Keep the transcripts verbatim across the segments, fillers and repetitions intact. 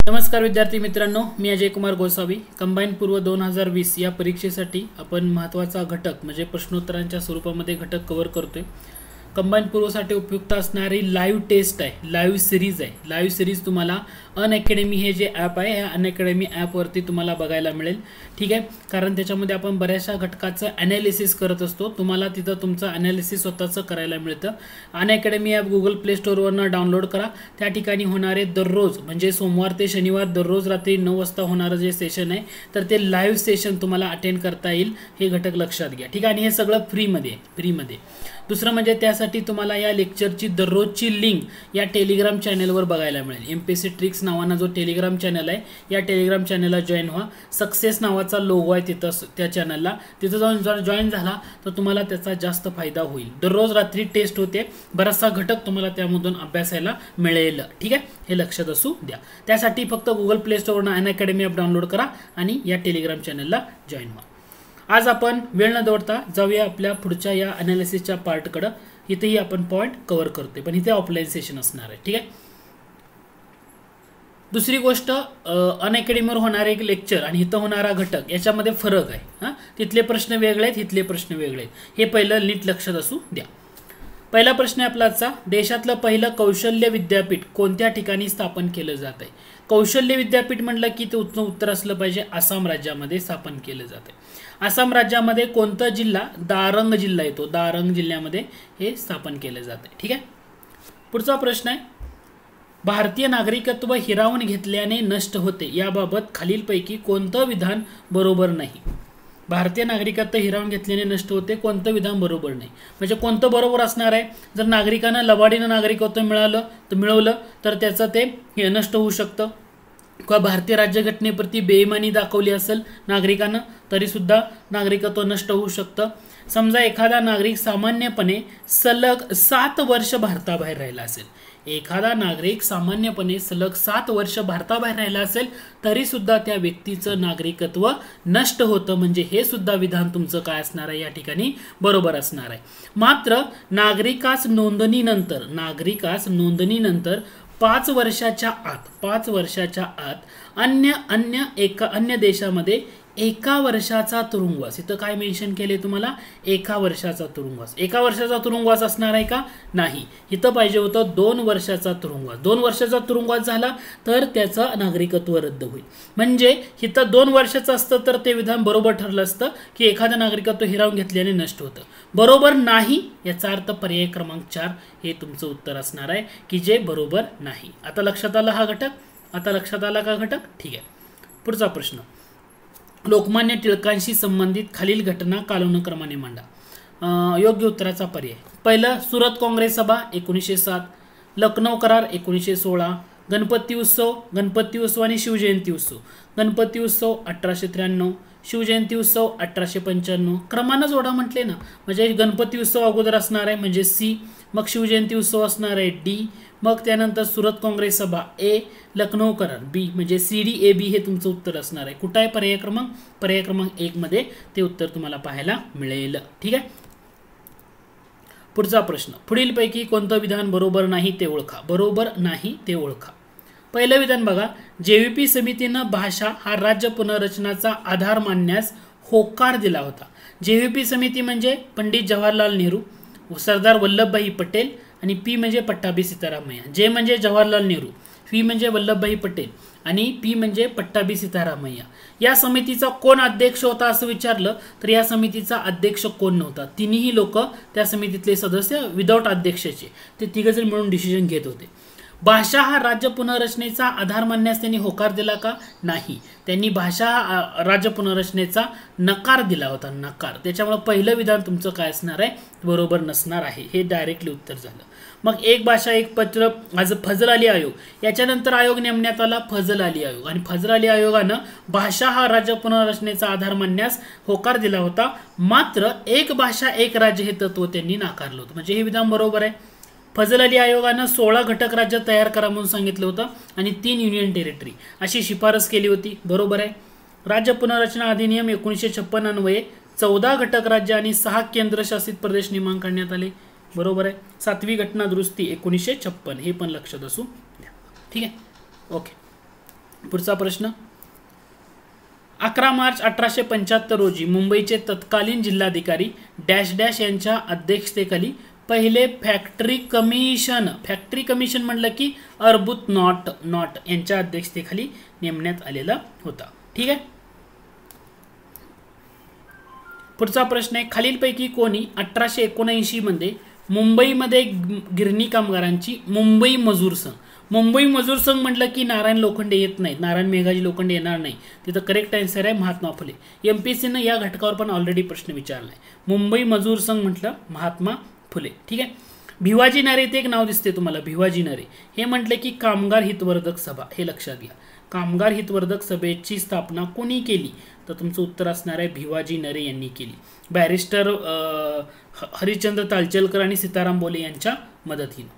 नमस्कार विद्यार्थी मित्रांनो, मी अजय कुमार गोसावी. कंबाईन पूर्व दोन हजार वीस या परीक्षेसाठी आपण महत्त्वाचा घटक म्हणजे प्रश्नोत्तरांच्या स्वरूपामध्ये घटक कव्हर करतोय. कंबाईन पूर्वसाठी उपयुक्त असणारी लाईव्ह टेस्ट आहे, लाईव्ह सिरीज आहे. लाईव्ह सिरीज तुम्हाला अनअकॅडमी हे जे ॲप आहे ह्या अनअकॅडमी ॲपवरती तुम्हाला बघायला मिळेल. ठीक आहे, कारण त्याच्यामध्ये आपण बऱ्याचशा घटकाचं ॲनालिसिस करत असतो. तुम्हाला तिथं तुमचं ॲनालिसिस स्वतःचं करायला मिळतं. अनअकॅडमी ॲप गुगल प्ले स्टोअरवरनं डाउनलोड करा. त्या ठिकाणी होणारे दररोज म्हणजे सोमवार ते शनिवार दररोज रात्री नऊ वाजता होणारं जे सेशन आहे तर ते लाईव्ह सेशन तुम्हाला अटेंड करता येईल. हे घटक लक्षात घ्या. ठीक आहे, आणि हे सगळं फ्रीमध्ये फ्रीमध्ये दुसरं म्हणजे त्यासाठी तुम्हाला या लेक्चरची दररोजची लिंक या टेलिग्राम चॅनलवर बघायला मिळेल. M P S C tricks नावाना जो टेलिग्राम चॅनल आहे या टेलिग्राम चॅनलला जॉईन व्हा. सक्सेस नावाचा लोगो आहे तिथं त्या चॅनलला, तिथं जाऊन जर जॉईन झाला तर तुम्हाला त्याचा जास्त फायदा होईल. दररोज रात्री टेस्ट होते, बराचसा घटक तुम्हाला त्यामधून अभ्यासायला मिळेल. ठीक आहे, हे लक्षात असू द्या. त्यासाठी फक्त गुगल प्ले स्टोअरवरून अनअकॅडमी ॲप डाउनलोड करा आणि या टेलिग्राम चॅनलला जॉईन व्हा. आज आपण वेळ न दौडता जाऊया आपल्या पुढच्या या अनालिसिसच्या पार्टकडं. इथेही आपण पॉईंट कव्हर करतोय, पण इथे ऑफलाईन सेशन असणार आहे. ठीक आहे, दुसरी गोष्ट अनअकॅडमीवर होणारे एक लेक्चर आणि इथं होणारा घटक याच्यामध्ये फरक आहे. हां, तिथले प्रश्न वेगळे आहेत, इथले प्रश्न वेगळे आहेत. हे पहिलं नीट लक्षात असू द्या. पहिला प्रश्न आहे आपला आजचा, देशातलं पहिलं कौशल्य विद्यापीठ कोणत्या ठिकाणी स्थापन केलं जात आहे? कौशल्य विद्यापीठ म्हटलं की ते उत्तर असलं पाहिजे आसाम राज्यामध्ये स्थापन केलं जात आहे. आसाम राज्यामध्ये कोणता जिल्हा? दारंग जिल्हा येतो. दारंग जिल्ह्यामध्ये हे स्थापन केलं जात आहे. ठीक आहे, पुढचा प्रश्न आहे, भारतीय नागरिकत्व हिरावून घेतल्याने नष्ट होते याबाबत खालीलपैकी कोणतं विधान बरोबर नाही? भारतीय नागरिकत्व हिरावून घेतल्याने नष्ट होते, कोणतं विधान बरोबर नाही? म्हणजे कोणतं बरोबर असणार आहे? जर नागरिकांना लबाडीनं नागरिकत्व मिळालं तर मिळवलं तर त्याचं ते नष्ट होऊ शकतं, किंवा भारतीय राज्यघटनेप्रती बेईमानी दाखवली असेल नागरिकांना तरी सुद्धा नागरिकत्व नष्ट होऊ शकतं. समजा एखादा नागरिक सामान्यपणे सलग सात वर्ष भारताबाहेर राहिला असेल, एखादा नागरिक सामान्यपणे सलग सात वर्ष भारताबाहेर राहिला असेल तरी सुद्धा त्या व्यक्तीचं नागरिकत्व नष्ट होतं. म्हणजे हे सुद्धा विधान तुमचं काय असणार आहे? या ठिकाणी बरोबर असणार आहे. मात्र नागरिकास नोंदणीनंतर नागरिकास नोंदणीनंतर पाच वर्षाच्या आत पाच वर्षाच्या आत अन्य अन्य एका अन्य देशामध्ये एका वर्षाचा तुरुंगवास, इथं काय मेन्शन केले तुम्हाला? एका वर्षाचा तुरुंगवास. एका वर्षाचा तुरुंगवास असणार आहे का? नाही, इथं पाहिजे होतं दोन वर्षाचा तुरुंगवास. दोन वर्षाचा तुरुंगवास झाला तर त्याचं नागरिकत्व रद्द होईल. म्हणजे इथं दोन वर्षाचं असतं तर ते विधान बरोबर ठरलं असतं की एखादं नागरिकत्व हिरावून घेतल्याने नष्ट होतं. बरोबर नाही याचा अर्थ पर्याय क्रमांक चार हे तुमचं उत्तर असणार आहे की जे बरोबर नाही. आता लक्षात आला हा घटक? आता लक्षात आला का घटक? ठीक आहे, पुढचा प्रश्न, लोकमान्य टिळकांशी संबंधित खालील घटना कालानुक्रमाने मांडा. योग्य उत्तराचा पर्याय पहिलं, सुरत काँग्रेस सभा एकोणीसशे सात, लखनौ करार एकोणीसशे सोळा, गणपती उत्सव गणपती उत्सव आणि शिवजयंती उत्सव. गणपती उत्सव अठराशे त्र्याण्णव, शिवजयंती उत्सव अठराशे पंच्याण्णव. क्रमानं जोडा म्हटले ना, म्हणजे गणपती उत्सव अगोदर असणार आहे म्हणजे सी, मग शिवजयंती उत्सव असणार आहे डी, मग त्यानंतर सुरत काँग्रेस सभा ए, लखनौ करार बी, म्हणजे सी डी ए बी हे तुमचं उत्तर असणार आहे. कुठं आहे पर्याय क्रमांक? पर्याय क्रमांक एक मध्ये ते उत्तर तुम्हाला पाहायला मिळेल. ठीक आहे, पुढचा प्रश्न, पुढीलपैकी कोणतं विधान बरोबर नाही ते ओळखा. बरोबर नाही ते ओळखा. पहिलं विधान बघा, जेव्हीपी समितीनं भाषा हा राज्य पुनर्रचनाचा आधार मानण्यास होकार दिला होता. जेव्हीपी समिती म्हणजे पंडित जवाहरलाल नेहरू, सरदार वल्लभभाई पटेल आणि पी म्हणजे पट्टाभी सीतारामय्या. जे म्हणजे जवाहरलाल नेहरू, व्ही म्हणजे वल्लभभाई पटेल आणि पी म्हणजे पट्टाभी सीतारामय्या. या समितीचा कोण अध्यक्ष होता असं विचारलं तर या समितीचा अध्यक्ष कोण नव्हता. तिन्ही लोक त्या समितीतले सदस्य विदाऊट अध्यक्षाचे ते तिघजण मिळून डिसिजन घेत होते. भाषा हा राज्य पुनर्रचनेचा आधार मानण्यास त्यांनी होकार दिला का? नाही, त्यांनी भाषा राज्य पुनर्रचनेचा नकार दिला होता, नकार. त्याच्यामुळे पहिलं विधान तुमचं काय असणार आहे? बरोबर नसणार आहे. हे डायरेक्टली उत्तर झालं. मग एक भाषा एक पत्र आज फजल अली आयोग, याच्यानंतर आयोग नेमण्यात आला फजल अली आयोग, आणि फजल अली आयोगानं भाषा हा राज्य पुनर्रचनेचा आधार मानण्यास होकार दिला होता. मात्र एक भाषा एक राज्य हे तत्व त्यांनी नाकारलं होतं. म्हणजे हे विधान बरोबर आहे. फजल अली आयोगानं सोळा घटक राज्य तयार करा म्हणून सांगितलं होतं आणि तीन युनियन टेरिटरी अशी शिफारस केली होती. बरोबर आहे. राज्य पुनर्रचना अधिनियम एकोणीसशे छप्पन अन्वये चौदा घटक राज्य आणि सहा केंद्रशासित प्रदेश निर्माण करण्यात आले. बरोबर आहे. सातवी घटना दुरुस्ती एकोणीसशे छप्पन हे पण लक्षात असू द्या. ठीक आहे, ओके. पुढचा प्रश्न, अकरा मार्च अठराशे पंच्याहत्तर रोजी मुंबईचे तत्कालीन जिल्हाधिकारी डॅश डॅश यांच्या अध्यक्षतेखाली पहिले फॅक्टरी कमिशन, फॅक्टरी कमिशन म्हटलं की अर्बुत नॉट नॉट यांच्या अध्यक्षतेखाली नेमण्यात आलेला होता. ठीक आहे. पुढचा प्रश्न आहे, खालीलपैकी कोणी अठराशे एकोणऐंशी मध्ये मुंबईमध्ये गिरणी कामगारांची मुंबई मजूर संघ, मुंबई मजूर संघ म्हटलं की नारायण लोखंडे येत नाहीत, नारायण मेघाजी लोखंडे येणार नाही, तिथं करेक्ट आन्सर आहे महात्मा फुले. एमपीएससीनं या घटकावर पण ऑलरेडी प्रश्न विचारलाय. मुंबई मजूर संघ म्हटलं महात्मा फुले. ठीक आहे. भिवाजी नरे ते एक नाव दिसते तुम्हाला, भिवाजी नरे हे म्हटलं की कामगार हितवर्धक सभा, हे लक्षात घ्या. कामगार हितवर्धक सभेची स्थापना कोणी केली, तर तुमचं उत्तर असणार आहे भिवाजी नरे यांनी केली. बॅरिस्टर हरिश्चंद्र तालचलकर आणि सीताराम बोले यांच्या मदतीने.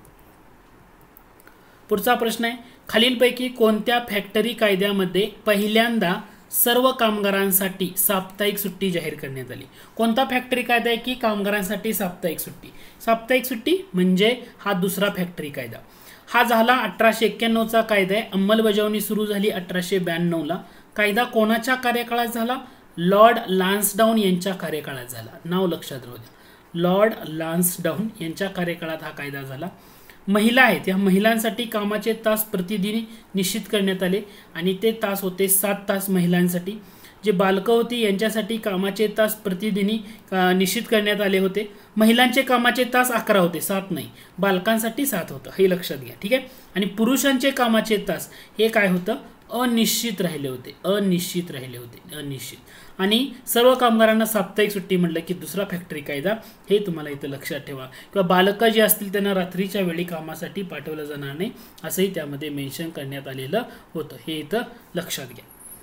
पुढचा प्रश्न आहे, खालीलपैकी कोणत्या फॅक्टरी कायद्यामध्ये पहिल्यांदा सर्व कामगारांसाठी साप्ताहिक सुट्टी जाहीर करण्यात आली. कोणता फॅक्टरी कायदा आहे की कामगारांसाठी साप्ताहिक सुट्टी. साप्ताहिक सुट्टी म्हणजे हा दुसरा फॅक्टरी कायदा. हा झाला अठराशे एक्क्याण्णवचा कायदा आहे. अंमलबजावणी सुरू झाली अठराशे ब्याण्णवला. कायदा कोणाच्या कार्यकाळात झाला, लॉर्ड लान्सडाऊन यांच्या कार्यकाळात झाला. नाव लक्षात राहू द्या, लॉर्ड लान्सडाऊन यांच्या कार्यकाळात हा कायदा झाला. महिला आहेत, या महिलांसाठी कामाचे तास प्रतिदिनी निश्चित करण्यात आले आणि ते तास होते सात तास महिलांसाठी. जे बालकं होती यांच्यासाठी कामाचे तास प्रतिदिनी निश्चित करण्यात आले होते. महिलांचे कामाचे तास अकरा होते, सात नाही. बालकांसाठी सात होतं, हे लक्षात घ्या. ठीक आहे. आणि पुरुषांचे कामाचे तास हे काय होतं, अनिश्चित राहिले होते, अनिश्चित राहिले होते, अनिश्चित. आणि सर्व कामगारांना साप्ताहिक सुट्टी म्हटलं की दुसरा फॅक्टरी कायदा, हे तुम्हाला इथं लक्षात ठेवा. किंवा बालकं जे असतील त्यांना रात्रीच्या वेळी कामासाठी पाठवलं जाणार नाही असंही त्यामध्ये मेन्शन करण्यात आलेलं होतं, हे इथं लक्षात घ्या.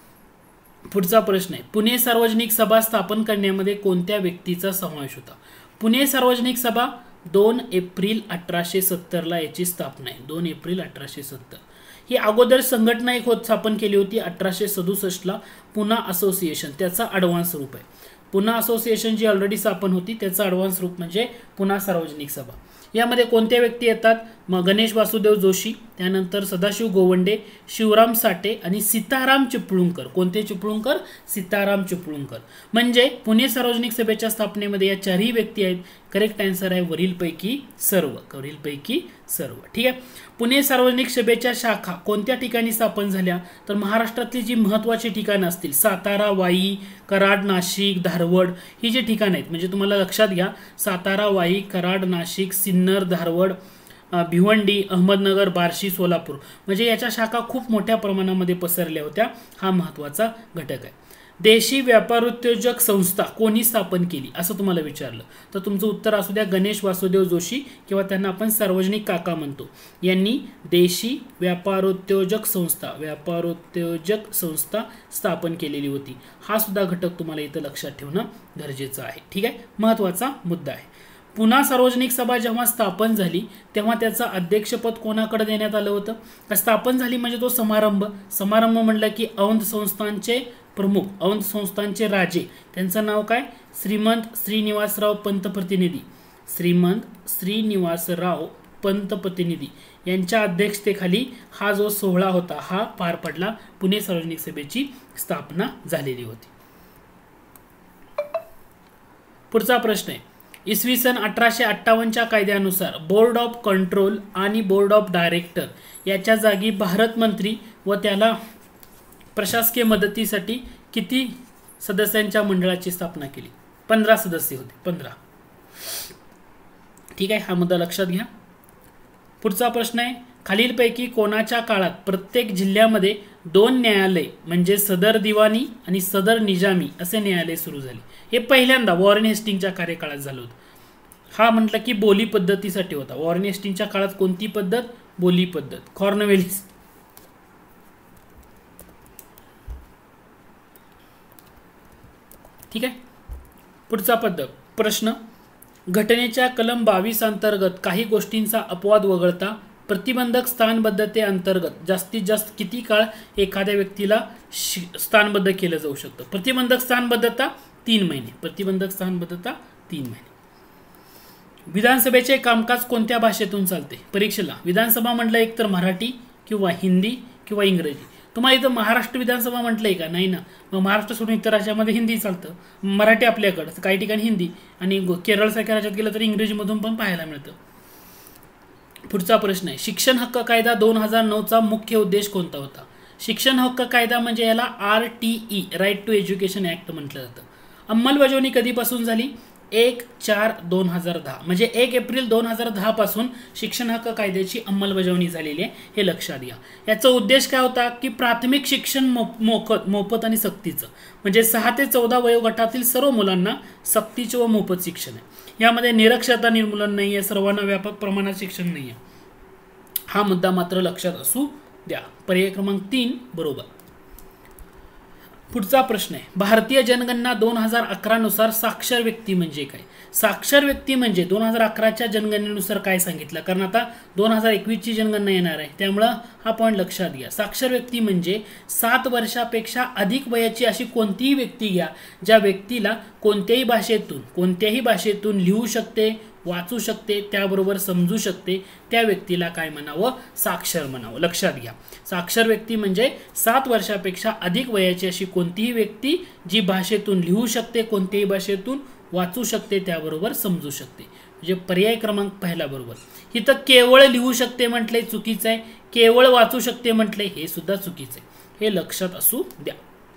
पुढचा प्रश्न आहे, पुणे सार्वजनिक सभा स्थापन करण्यामध्ये कोणत्या व्यक्तीचा समावेश होता. पुणे सार्वजनिक सभा दोन एप्रिल अठराशे सत्तरला याची स्थापना आहे. दोन एप्रिल अठराशे सत्तर. ही अगोदर संघटना एक होत स्थापन केली होती अठराशे सदुसष्टला, पुणा असोसिएशन, त्याचा ॲडव्हान्स रूप आहे. पुणा असोसिएशन जी ऑलरेडी स्थापन होती त्याचा ॲडव्हान्स रूप म्हणजे पुणा सार्वजनिक सभा. यामध्ये कोणत्या व्यक्ती येतात, मग गणेश वासुदेव जोशी, त्यानंतर सदाशिव गोवंडे, शिवराम साठे आणि सीताराम चिपळूणकर. कोणते चिपळूणकर, सीताराम चिपळूणकर. म्हणजे पुणे सार्वजनिक सभेच्या स्थापनेमध्ये या चारही व्यक्ती आहेत. करेक्ट आन्सर आहे वरीलपैकी सर्व, वरीलपैकी सर्व. ठीक आहे. पुणे सार्वजनिक सभेच्या शाखा कोणत्या ठिकाणी स्थापन झाल्या, तर महाराष्ट्रातली जी महत्त्वाची ठिकाणं असतील सातारा, वाई, कराड, नाशिक, धारवड, ही जी ठिकाणं आहेत म्हणजे तुम्हाला लक्षात घ्या, सातारा, वाई, कराड, नाशिक, सिन्नर, धारवड, भिवंडी, अहमदनगर, बार्शी, सोलापूर, म्हणजे याच्या शाखा खूप मोठ्या प्रमाणामध्ये पसरल्या होत्या. हा महत्त्वाचा घटक आहे. देशी व्यापारोद्योजक संस्था कोणी स्थापन केली असं तुम्हाला विचारलं तर तुमचं उत्तर असू द्या गणेश वासुदेव जोशी किंवा त्यांना आपण सार्वजनिक काका म्हणतो. यांनी देशी व्यापारोद्योजक संस्था व्यापारोद्योजक संस्था स्थापन केलेली होती. हा सुद्धा घटक तुम्हाला इथं लक्षात ठेवणं गरजेचं आहे. ठीक आहे. महत्त्वाचा मुद्दा आहे. पुणा सार्वजनिक सभा जेव्हा स्थापन झाली तेव्हा त्याचं अध्यक्षपद कोणाकडे देण्यात आलं होतं. स्थापन झाली म्हणजे तो समारंभ. समारंभ म्हटलं की औंध संस्थांचे प्रमुख, औंध संस्थांचे राजे, त्यांचं नाव काय, श्रीमंत श्रीनिवासराव पंत प्रतिनिधी, श्रीमंत श्रीनिवासराव पंत प्रतिनिधी यांच्या अध्यक्षतेखाली हा जो सोहळा होता हा पार पडला. पुणे सार्वजनिक सभेची स्थापना झालेली होती. पुढचा प्रश्न आहे, इसवी सन अठराशे अठ्ठावन्नच्या कायद्यानुसार बोर्ड ऑफ कंट्रोल आणि बोर्ड ऑफ डायरेक्टर याच्या जागी भारत मंत्री व त्याला प्रशासकीय मदतीसाठी किती सदस्यांच्या मंडळाची स्थापना केली. पंधरा सदस्य होते, पंधरा. ठीक आहे. हा मुद्दा लक्षात घ्या. पुढचा प्रश्न आहे, खालीलपैकी कोणाच्या काळात प्रत्येक जिल्ह्यामध्ये दोन न्यायालय म्हणजे सदर दिवाणी आणि सदर निजामी असे न्यायालय सुरू झाले. हे पहिल्यांदा वॉरेन हेस्टिंगच्या कार्यकाळात झालं होतं. हा म्हटलं की बोली पद्धतीसाठी होता. वॉरेन हेस्टिंगच्या काळात कोणती पद्धत, बोली पद्धत. कॉर्नवेलिस. ठीक आहे. पुढचा पद्धत प्रश्न, घटनेच्या कलम बावीस अंतर्गत काही गोष्टींचा अपवाद वगळता प्रतिबंधक स्थानबद्धते अंतर्गत जास्तीत जास्त किती काळ एखाद्या व्यक्तीला स्थानबद्ध केलं जाऊ शकतं. प्रतिबंधक स्थानबद्धता तीन महिने. प्रतिबंधक स्थानबद्धता तीन महिने. विधानसभेचे कामकाज कोणत्या भाषेतून चालते परीक्षेला. विधानसभा म्हटलं एक तर मराठी किंवा हिंदी किंवा इंग्रजी. तुम्हाला इथं महाराष्ट्र विधानसभा म्हटलंय का? नाही ना. मग महाराष्ट्र सोडून इतर राज्यामध्ये हिंदी चालतं, मराठी आपल्याकडं, काही ठिकाणी हिंदी, आणि केरळसारख्या राज्यात गेलं तर इंग्रजीमधून पण पाहायला मिळतं. पुढचा प्रश्न आहे, शिक्षण हक्क कायदा दोन हजार नऊचा मुख्य उद्देश कोणता होता? शिक्षण हक्क कायदा म्हणजे याला R T E, right to education act म्हटलं जातं. अंमलबजावणी कधीपासून झाली? एक चार दोन हजार दहा, म्हणजे एक एप्रिल दोन हजार दहा पासून शिक्षण हक्क कायद्याची अंमलबजावणी झालेली आहे, हे लक्षात घ्या. याचा उद्देश काय होता की प्राथमिक शिक्षण मोफत मोफत आणि सक्तीचं, म्हणजे सहा ते चौदा वयोगटातील सर्व मुलांना सक्तीचे व मोफत शिक्षण आहे. यामध्ये निरक्षरता निर्मूलन नाही आहे, सर्वांना व्यापक प्रमाणात शिक्षण नाही आहे. हा मुद्दा मात्र लक्षात असू द्या. पर्याय क्रमांक तीन बरोबर. पुढचा प्रश्न आहे, भारतीय जनगणना दोन हजार अकरा नुसार साक्षर व्यक्ती म्हणजे काय? साक्षर व्यक्ती म्हणजे दोन हजार अकराच्या जनगणनेनुसार काय सांगितलं, कारण आता दोन हजार एकवीस ची जनगणना येणार आहे, त्यामुळं हा पॉईंट लक्षात घ्या. साक्षर व्यक्ती म्हणजे सात वर्षापेक्षा अधिक वयाची अशी कोणतीही व्यक्ती घ्या ज्या व्यक्तीला कोणत्याही भाषेतून कोणत्याही भाषेतून लिहू शकते, वाचू शकते, त्याबरोबर समजू शकते, त्या व्यक्तीला काय म्हणावं? साक्षर म्हणावं. लक्षात घ्या, साक्षर व्यक्ती म्हणजे सात वर्षापेक्षा अधिक वयाची अशी कोणतीही व्यक्ती जी भाषेतून लिहू शकते, कोणत्याही भाषेतून वाचू शकते, त्याबरोबर समजू शकते. म्हणजे पर्याय क्रमांक पहिला बरोबर. इथं केवळ लिहू शकते म्हटलंय, चुकीचं आहे. केवळ वाचू शकते म्हटलंय, हे सुद्धा चुकीचं आहे, हे लक्षात असू द्या.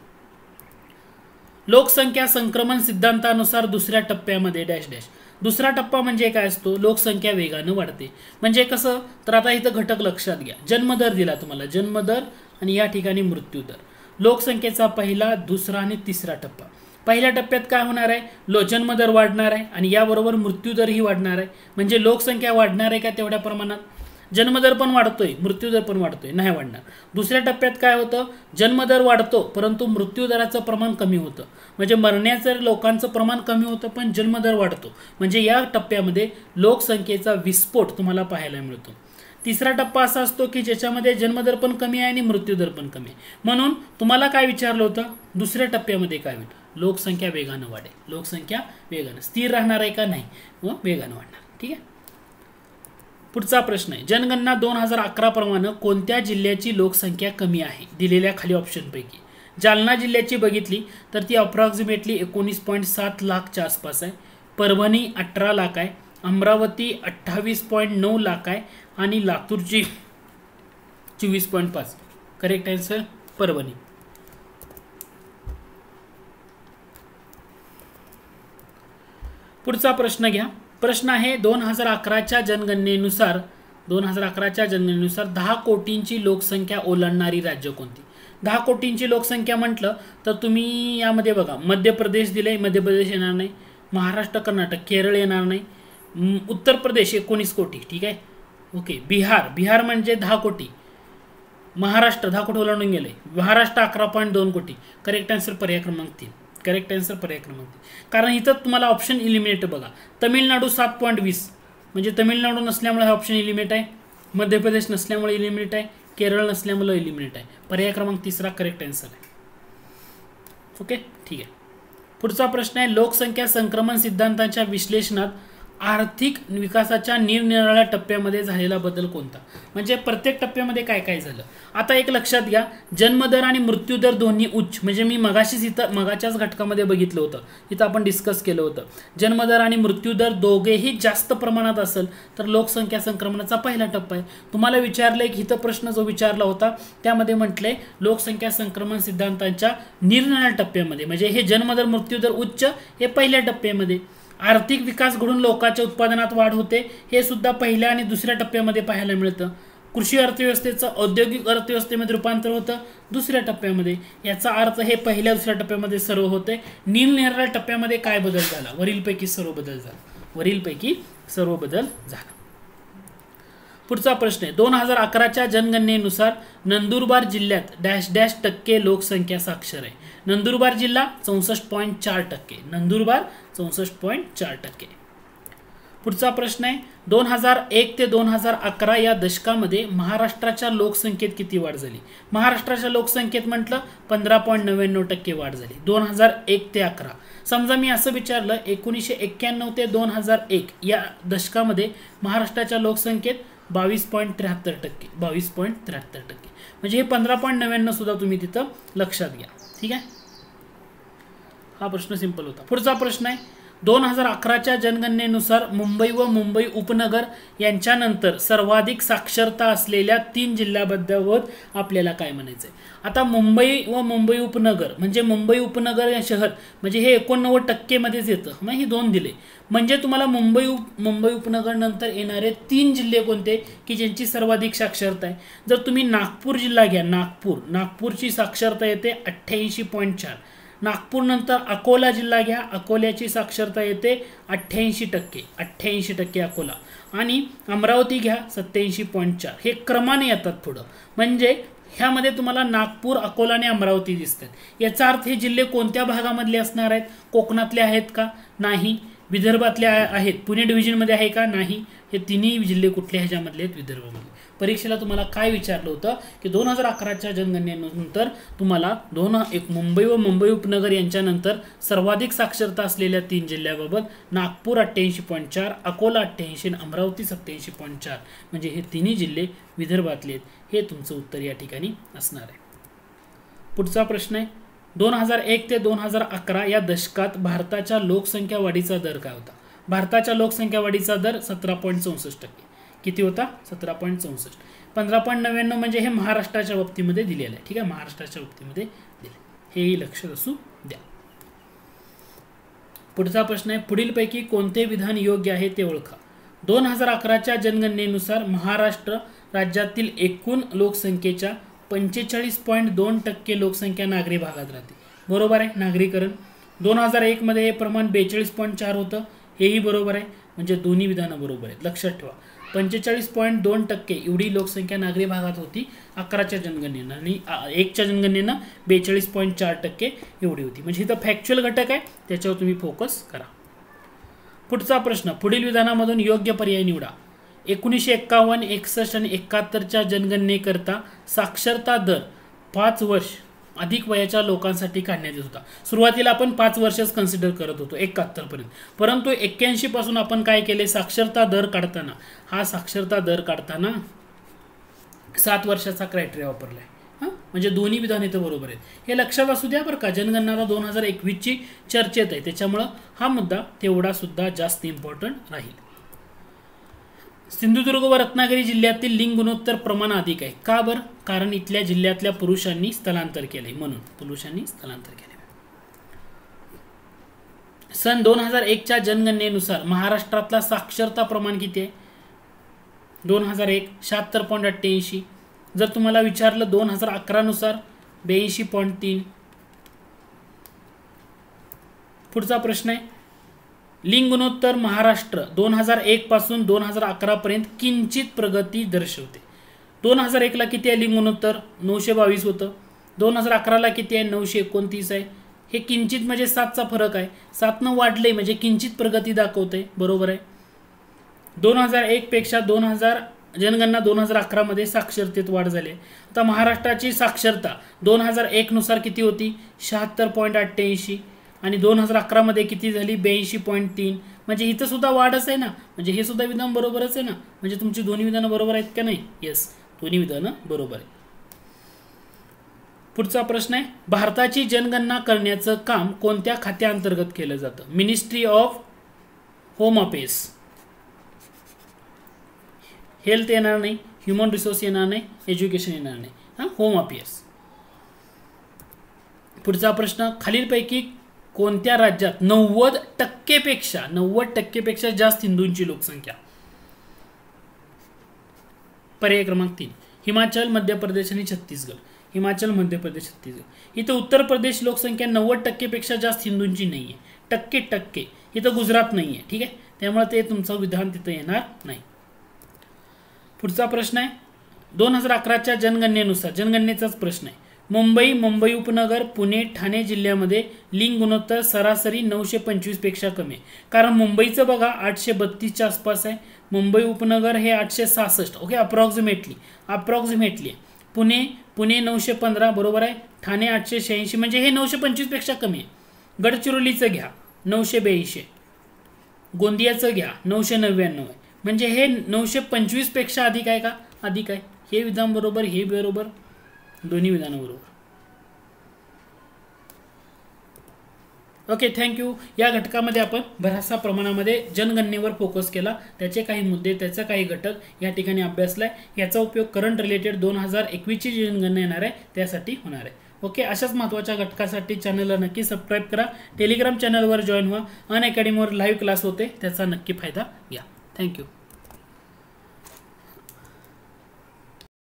लोकसंख्या संक्रमण सिद्धांतानुसार दुसऱ्या टप्प्यामध्ये डॅश डॅश. दुसरा टप्पा म्हणजे काय असतो? लोकसंख्या वेगानं वाढते. म्हणजे कसं? तर आता इथं घटक लक्षात घ्या. जन्मदर दिला तुम्हाला, जन्मदर, आणि या ठिकाणी मृत्यूदर. लोकसंख्येचा पहिला, दुसरा आणि तिसरा टप्पा. पहिल्या टप्प्यात काय होणार आहे? लो जन्मदर वाढणार आहे आणि याबरोबर मृत्यूदरही वाढणार आहे. म्हणजे लोकसंख्या वाढणार आहे का तेवढ्या प्रमाणात? जन्मदर पण वाढतोय, मृत्यूदर पण वाढतोय, नाही वाढणार. दुसऱ्या टप्प्यात काय होतं? जन्मदर वाढतो परंतु मृत्यूदराचं प्रमाण कमी होतं. म्हणजे मरण्याचं लोकांचं प्रमाण कमी होतं पण जन्मदर वाढतो. म्हणजे या टप्प्यामध्ये लोकसंख्येचा विस्फोट तुम्हाला पाहायला मिळतो. तिसरा टप्पा असा असतो की ज्याच्यामध्ये जन्मदर पण कमी आहे आणि मृत्यूदर पण कमी आहे. म्हणून तुम्हाला काय विचारलं होतं? दुसऱ्या टप्प्यामध्ये काय होईल? लोकसंख्या वेगानं वाढेल. लोकसंख्या वेगानं स्थिर राहणार आहे का? नाही, व वेगानं वाढणार. ठीक आहे. पुढचा प्रश्न आहे, जनगणना दोन हजार अकरा प्रमाणे कोणत्या जिल्ह्याची लोकसंख्या कमी आहे? दिलेल्या खाली ऑप्शनपैकी. जालना जिल्ह्याची बघितली तर ती अप्रॉक्सिमेटली एकोणीस पॉईंट सात लाखच्या आसपास आहे. परभणी अठरा लाख आहे. अमरावती अठ्ठावीस पॉईंट नऊ लाख आहे आणि लातूरची चोवीस पॉईंट पाच. Correct answer Parbhani. पुढचा प्रश्न घ्या. प्रश्न आहे, दोन हजार अकराच्या जनगणनेनुसार दोन हजार अकराच्या जनगणनेनुसार दहा कोटींची लोकसंख्या ओलांडणारी राज्य कोणती? दहा कोटींची लोकसंख्या म्हटलं तर तुम्ही यामध्ये बघा, मध्य प्रदेश दिले, मध्य प्रदेश येणार नाही. महाराष्ट्र, कर्नाटक, केरळ येणार नाही. उत्तर प्रदेश एकोणीस कोटी. ठीक आहे, ओके. बिहार, बिहार म्हणजे दहा कोटी. महाराष्ट्र दहा कोटी ओलांडून गेले. महाराष्ट्र अकरा पॉईंट दोन कोटी. करेक्ट आन्सर पर्याय क्रमांक तीन. करेक्ट आन्सर पर्याय क्रमांक तीन. कारण इथं तुम्हाला ऑप्शन इलिमिनेट बघा. तमिळनाडू सात पॉईंट वीस, म्हणजे तमिळनाडू नसल्यामुळे हा ऑप्शन इलिमिनेट आहे. मध्य प्रदेश नसल्यामुळे इलिमिनेट आहे. केरळ नसल्यामुळे इलिमिनेट आहे. पर्याय क्रमांक तिसरा करेक्ट आन्सर आहे. ओके, ठीक आहे. पुढचा प्रश्न आहे, लोकसंख्या संक्रमण सिद्धांताच्या विश्लेषणात आर्थिक विकासाच्या निरनिराळ्या टप्प्यामध्ये झालेला बदल कोणता? म्हणजे प्रत्येक टप्प्यामध्ये काय काय झालं. आता एक लक्षात घ्या, जन्मदर आणि मृत्यूदर दोन्ही उच्च, म्हणजे मी मगाशीच इथं मगाच्याच घटकामध्ये बघितलं होतं, इथं आपण डिस्कस केलं होतं. जन्मदर आणि मृत्यूदर दोघेही जास्त प्रमाणात असेल तर लोकसंख्या संक्रमणाचा पहिला टप्पा आहे. तुम्हाला विचारलंय की इथं प्रश्न जो विचारला होता त्यामध्ये म्हटलंय लोकसंख्या संक्रमण सिद्धांताच्या निरनिराळ्या टप्प्यामध्ये, म्हणजे हे जन्मदर मृत्यूदर उच्च हे पहिल्या टप्प्यामध्ये. आर्थिक विकास घडून लोकांच्या उत्पादनात वाढ होते, हे सुद्धा पहिल्या आणि दुसऱ्या टप्प्यामध्ये पाहायला मिळतं. कृषी अर्थव्यवस्थेचं औद्योगिक अर्थव्यवस्थेमध्ये रूपांतर होतं दुसऱ्या टप्प्यामध्ये. याचा अर्थ हे पहिल्या दुसऱ्या टप्प्यामध्ये सर्व होते. निरनिराळ्या टप्प्यामध्ये काय बदल झाला? वरीलपैकी सर्व बदल झाला. वरीलपैकी सर्व बदल झाला. पुढचा प्रश्न आहे, दोन हजार अकराच्या जनगणनेनुसार नंदुरबार जिल्ह्यात डॅश डॅश टक्के लोकसंख्या साक्षर आहे. नंदुरबार जिल्हा चौसष्ट पॉईंट चार टक्के. नंदुरबार चौसष्ट पॉईंट चार टक्के. पुढचा प्रश्न आहे, दोन हजार एक ते दोन हजार अकरा या दशकामध्ये महाराष्ट्राच्या लोकसंख्येत किती वाढ झाली? महाराष्ट्राच्या लोकसंख्येत म्हटलं पंधरा पॉईंट नव्याण्णव टक्के वाढ झाली. दोन हजार एक ते अकरा. समजा मी असं विचारलं, एकोणीसशे एक्क्याण्णव ते दोन हजार एक या दशकामध्ये महाराष्ट्राच्या लोकसंख्येत बावीस पॉईंट त्र्याहत्तर टक्के बावीस पॉईंट त्र्याहत्तर टक्के. म्हणजे हे पंधरा पॉईंट नव्याण्णव सुद्धा तुम्ही तिथं लक्षात घ्या. ठीक आहे, हा प्रश्न सिंपल होता. पुढचा प्रश्न आहे, दोन हजार अकराच्या जनगणनेनुसार मुंबई व मुंबई उपनगर यांच्यानंतर सर्वाधिक साक्षरता असलेल्या तीन जिल्ह्याबद्दल आपल्याला काय म्हणायचं आहे. आता मुंबई व मुंबई उपनगर म्हणजे मुंबई उपनगर या शहर म्हणजे हे एकोणनव्वद टक्केमध्येच येतं. मग हे दोन दिले म्हणजे तुम्हाला मुंबई उप मुंबई उपनगर नंतर येणारे तीन जिल्हे कोणते की ज्यांची सर्वाधिक साक्षरता आहे. जर तुम्ही नागपूर जिल्हा घ्या, नागपूर नागपूरची साक्षरता येते अठ्ठ्याऐंशी पॉईंट चार. नागपूर नंतर अकोला जिल्हा घ्या, अकोल्याची साक्षरता येते अठ्ठ्याऐंशी टक्के अठ्ठ्याऐंशी टक्के अकोला. आणि अमरावती घ्या सत्याऐंशी पॉईंट चार. हे क्रमाने येतात पुढं, म्हणजे ह्यामध्ये तुम्हाला नागपूर, अकोला आणि अमरावती दिसतात. याचा अर्थ हे जिल्हे कोणत्या भागामधले असणार आहेत. कोकणातले आहेत का, नाही. विदर्भातले आहेत, पुणे डिव्हिजनमध्ये आहे का, नाही. हे तिन्ही जिल्हे कुठल्या ह्याच्यामधले आहेत, विदर्भामध्ये. परीक्षेला तुम्हाला काय विचारलं होतं की दोन हजार अकराच्या जनगणनेनंतर तुम्हाला दोन एक मुंबई व मुंबई उपनगर यांच्यानंतर सर्वाधिक साक्षरता असलेल्या तीन जिल्ह्याबाबत नागपूर अठ्ठ्याऐंशी पॉईंट चार, अकोला अठ्ठ्याऐंशी, अमरावती सत्याऐंशी पॉईंट चार म्हणजे हे तिन्ही जिल्हे विदर्भातले आहेत. हे तुमचं उत्तर या ठिकाणी असणार आहे. पुढचा प्रश्न आहे, दोन हजार एक ते दोन हजार अकरा या दशकात भारताच्या लोकसंख्या वाढीचा दर काय होता. भारताच्या लोकसंख्या वाढीचा दर सतरा पॉईंट चौसष्ट टक्के. किती होता, सतरा पॉईंट चौसष्ट. पंधरा पॉईंट नव्याण्णव म्हणजे हे महाराष्ट्राच्या बाबतीमध्ये दिलेलं आहे. ठीक आहे, महाराष्ट्राच्या बाबतीमध्ये दिले, हेही लक्षात असू द्या. पुढचा प्रश्न आहे, पुढीलपैकी कोणते विधान योग्य आहे ते ओळखा. दोन हजार अकराच्या जनगणनेनुसार महाराष्ट्र राज्यातील एकूण लोकसंख्येच्या पंचेचाळीस पॉईंट दोन टक्के लोकसंख्या नागरी भागात राहते. बरोबर आहे, नागरीकरण. दोन हजार एक मध्ये हे प्रमाण बेचाळीस पॉईंट चार होतं, हेही बरोबर आहे. म्हणजे दोन्ही विधानं बरोबर आहेत. लक्षात ठेवा, पंचेचाळीस पॉईंट दोन टक्के एवढी लोकसंख्या नागरी भागात होती अकराच्या जनगणनेनं आणि एकच्या जनगणनेनं बेचाळीस पॉईंट चार टक्के एवढी होती. म्हणजे इथं फॅक्च्युअल घटक आहे, त्याच्यावर तुम्ही फोकस करा. पुढचा प्रश्न, पुढील विधानामधून योग्य पर्याय निवडा. एकोणीसशे एक्कावन्न एकसष्ट आणि एकाहत्तरच्या जनगणनेकरता साक्षरता दर पाच वर्ष अधिक वयाच्या लोकांसाठी काढण्यात येत होता. सुरुवातीला आपण पाच वर्षच कन्सिडर करत होतो एकाहत्तर पर्यंत, परंतु एक्क्याऐंशी पासून आपण काय केले, साक्षरता दर काढताना हा साक्षरता दर काढताना सात वर्षाचा क्रायटेरिया वापरलाय. हां, म्हणजे दोन्ही विधान इथं बरोबर आहेत. हे लक्षात असू द्या बरं का, जनगणना दोन हजार एकवीसची चर्चेत आहे, त्याच्यामुळं हा मुद्दा तेवढा सुद्धा जास्त इम्पॉर्टंट राहील. सिंधुदुर्ग व रत्नागिरी जिल्ह्यातील लिंग गुणोत्तर प्रमाण अधिक आहे. का बरं, कारण इथल्या जिल्ह्यातल्या पुरुषांनी स्थलांतर केले, म्हणून पुरुषांनी स्थलांतर केले. सन दोन हजार एकच्या जनगणनेनुसार महाराष्ट्रातला साक्षरता प्रमाण किती आहे. दोन हजार एक शहात्तर पॉईंट अठ्ठ्याऐंशी. जर तुम्हाला विचारलं दोन हजार अकरा नुसार ब्याऐंशी पॉईंट तीन. पुढचा प्रश्न आहे, लिंग गुणोत्तर महाराष्ट्र दोन हजार एक पासून दोन हजार अकरा पर्यंत किंचित प्रगती दर्शवते. दोन हजार एकला किती आहे लिंग गुणोत्तर, नऊशे बावीस होतं. दोन हजार अकराला किती आहे, नऊशे एकोणतीस आहे. हे किंचित म्हणजे सातचा फरक आहे, सातनं वाढले म्हणजे किंचित प्रगती दाखवते. बरोबर आहे. दोन हजार एक पेक्षा दोन हजार जनगणना दोन हजार अकरा मध्ये साक्षरतेत वाढ झाली. आता महाराष्ट्राची साक्षरता दोन हजार एक नुसार किती होती, शहात्तर पॉईंट अठ्ठ्याऐंशी आणि दोन हजार अकरा मध्ये किती झाली, ब्याऐंशी पॉईंट तीन. म्हणजे इथं सुद्धा वाढच आहे ना, म्हणजे हे सुद्धा विधान बरोबरच आहे ना. म्हणजे तुमची दोन्ही विधानं बरोबर आहेत का नाही. येस, दोन्ही विधानं बरोबर आहे. पुढचा प्रश्न आहे, भारताची जनगणना करण्याचं काम कोणत्या खात्याअंतर्गत केलं जातं. Ministry of home affairs. Health येणार नाही, ह्युमन रिसोर्स येणार नाही, एज्युकेशन येणार नाही. हां, होम अफेअर्स. पुढचा प्रश्न, खालीलपैकी कोणत्या राज्यात नव्वद टक्केपेक्षा नव्वद टक्केपेक्षा जास्त हिंदूंची लोकसंख्या. पर्याय क्रमांक तीन, हिमाचल, मध्य प्रदेश आणि छत्तीसगड. हिमाचल, मध्य प्रदेश, छत्तीसगड. इथं उत्तर प्रदेश लोकसंख्या नव्वद टक्केपेक्षा जास्त हिंदूंची नाही आहे. टक्के टक्के इथं गुजरात नाही आहे. ठीक आहे, त्यामुळे ते तुमचं विधान तिथं येणार नाही. पुढचा प्रश्न आहे, दोन हजार अकराच्या जनगणनेनुसार जनगणनेचाच प्रश्न आहे, मुंबई, मुंबई उपनगर, पुणे, ठाणे जिल्ह्यामध्ये लिंग गुणोत्तर सरासरी नऊशे पंचवीस पेक्षा कमी आहे. कारण मुंबईचं बघा आठशे बत्तीसच्या आसपास आहे, मुंबई उपनगर हे आठशे सहासष्ट. Okay, approximately approximately Pune Pune नऊशे पंधरा बरोबर आहे. ठाणे आठशे शहाऐंशी म्हणजे हे नऊशे पंचवीस पेक्षा कमी आहे. गडचिरोलीचं घ्या नऊशे ब्याऐंशी, गोंदियाचं घ्या नऊशे नव्याण्णव आहे. म्हणजे हे नऊशे पंचवीस पेक्षा अधिक आहे का, अधिक आहे. हे विधान बरोबर, हे बरोबर. दोन्ही विधानाबरोबर. Okay, thank you. या घटकामध्ये आपण बऱ्याचशा प्रमाणामध्ये जनगणनेवर फोकस केला, त्याचे काही मुद्दे, त्याचा काही घटक या ठिकाणी अभ्यासलाय. याचा उपयोग करंट रिलेटेड दोन हजार एकवीसची जी जनगणना येणार आहे त्यासाठी होणार आहे. ओके, अशाच महत्त्वाच्या घटकासाठी चॅनलला नक्की सबस्क्राईब करा. टेलिग्राम चॅनलवर जॉईन व्हा. अनअकॅडमीवर लाईव्ह क्लास होते, त्याचा नक्की फायदा घ्या. थँक्यू.